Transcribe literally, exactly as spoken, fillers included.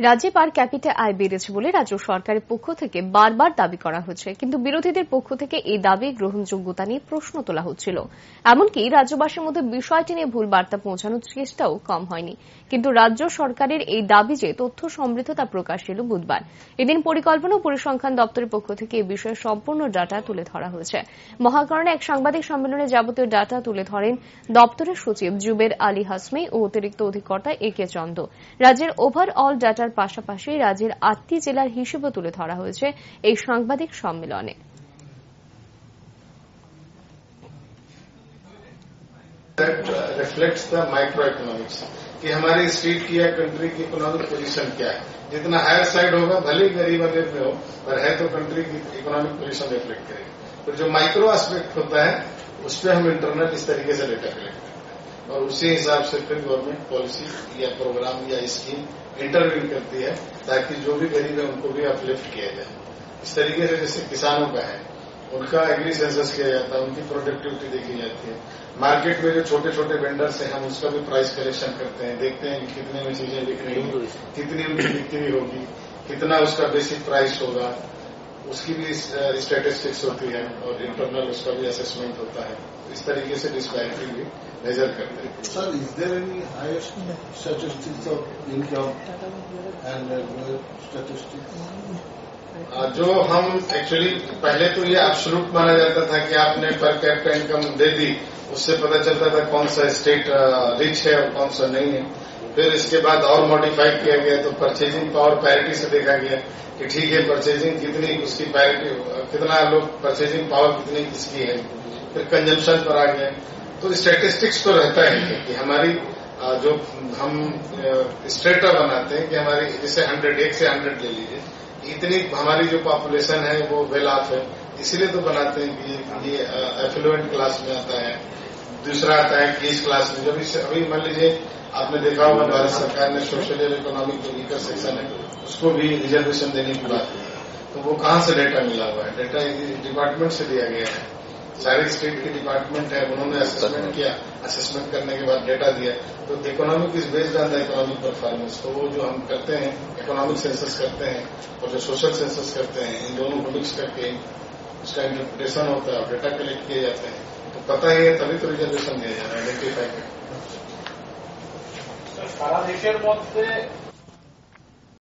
রাজ্যে পার ক্যাপিটা আয় বেড়েছে বলে রাজ্য সরকারের পক্ষ থেকে বারবার দাবি করা হচ্ছে, কিন্তু বিরোধীদের পক্ষ থেকে এই দাবি গ্রহণযোগ্যতা নিয়ে প্রশ্ন তোলা হচ্ছিল। এমনকি রাজ্যবাসীর মধ্যে বিষয়টি নিয়ে ভুল বার্তা পৌঁছানোর চেষ্টাও কম হয়নি। কিন্তু রাজ্য সরকারের এই দাবি যে তথ্য সমৃদ্ধ তা প্রকাশ এল বুধবার। এদিন পরিকল্পনা ও পরিসংখ্যান দপ্তরের পক্ষ থেকে এই বিষয়ে সম্পূর্ণ ডাটা তুলে ধরা হয়েছে। মহাকরণে এক সাংবাদিক সম্মেলনে যাবতীয় ডাটা তুলে ধরেন দপ্তরের সচিব জুবের আলী হাসমি ও অতিরিক্ত অধিকর্তা এ কে চন্দ। রাজ্যের ওভারঅল ডাটার পাশাপাশি রাজ্যের আটটি জেলার হিসেবও তুলে ধরা হয়েছে এই সাংবাদিক সম্মেলনে। That reflects the microeconomics कि हमारी स्टेट की या कंट्री की इकोनॉमिक पोजीशन क्या है। जितना हायर साइड होगा भले ही गरीब अमीर में हो, पर है तो कंट्री की इकोनॉमिक पोजीशन रिफ्लेक्ट करेगी। फिर जो माइक्रो एस्पेक्ट होता है उस पर हम इंटरनल इस तरीके से डेटा कलेक्ट करते हैं और उसी हिसाब से फिर गवर्नमेंट पॉलिसी या प्रोग्राम या स्कीम इंटरव्यू करती है ताकि जो भी गरीब है उनको भी अपलिफ्ट किया जाए। इस तरीके से जैसे किसानों का है, उनका एग्री सेंसस किया जाता है, उनकी प्रोडक्टिविटी देखी जाती है। मार्केट में जो छोटे छोटे वेंडर्स हैं हम उसका भी प्राइस कलेक्शन करते हैं, देखते हैं कि कितने में चीजें बिक रही हैं, कितनी उनकी बिक्री होगी, कितना उसका बेसिक प्राइस होगा, उसकी भी स्टैटिस्टिक्स होती है और इंटरनल उसका भी असेसमेंट होता है। इस तरीके से डिस्पैरिटी भी मेजर करते हैं। Sir, is there any higher statistics of income and statistics? जो हम एक्चुअली पहले तो ये एब्सोल्यूट माना जाता था कि आपने पर कैपिटा इनकम दे दी, उससे पता चलता था कौन सा स्टेट रिच है और कौन सा नहीं है। फिर इसके बाद और मॉडिफाइड किया गया तो परचेजिंग पावर पैरिटी से देखा गया कि ठीक है परचेजिंग कितनी उसकी पैरिटी, कितना लोग परचेजिंग पावर कितनी किसकी है। फिर कंजम्पशन पर आ गया। तो स्टैटिस्टिक्स तो रहता है कि हमारी जो हम स्ट्रेटा बनाते हैं कि हमारी जैसे हंड्रेड एक से हंड्रेड ले लीजिए, इतनी हमारी जो पॉपुलेशन है वो वेल ऑफ है, इसीलिए तो बनाते हैं कि ये एफ्लुएंट क्लास में आता है। दूसरा आता है कि इस क्लास में जब अभी मान लीजिए आपने देखा होगा भारत सरकार ने सोशल और इकोनॉमिक जो वीकर सेक्शन है उसको भी रिजर्वेशन देने की बात की। तो वो कहाँ से डेटा मिला हुआ है? डेटा डिपार्टमेंट से दिया गया है। सारी स्टेट के डिपार्टमेंट है, उन्होंने असेसमेंट किया, असेसमेंट करने के बाद डेटा दिया। तो economic is based on the economic performance. तो वो जो हम करते हैं इकोनॉमिक सेंसस करते हैं और जो सोशल सेंसस करते हैं, इन दोनों को मिक्स करके उसका इंटरप्रिटेशन होता है और डेटा कलेक्ट किए जाते हैं। तो पता ही है तभी तो रिजर्वेशन दिया जा रहा है, आइडेंटिफाई करके। সারা দেশের মধ্যে